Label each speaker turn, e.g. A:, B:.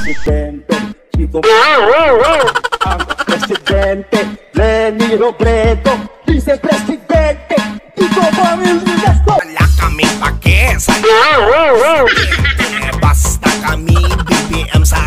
A: presidente, Chito ang presidente, Leni Robredo, vicepresidente, Tito Pamilya.
B: Wala kami pake sa basta kami BBM sa